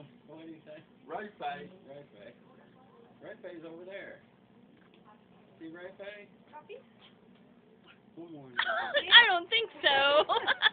What do you say? Right face. Ray Fay. Ray Fay's over there. See Ray Fay? Coffee? One more. I don't think so.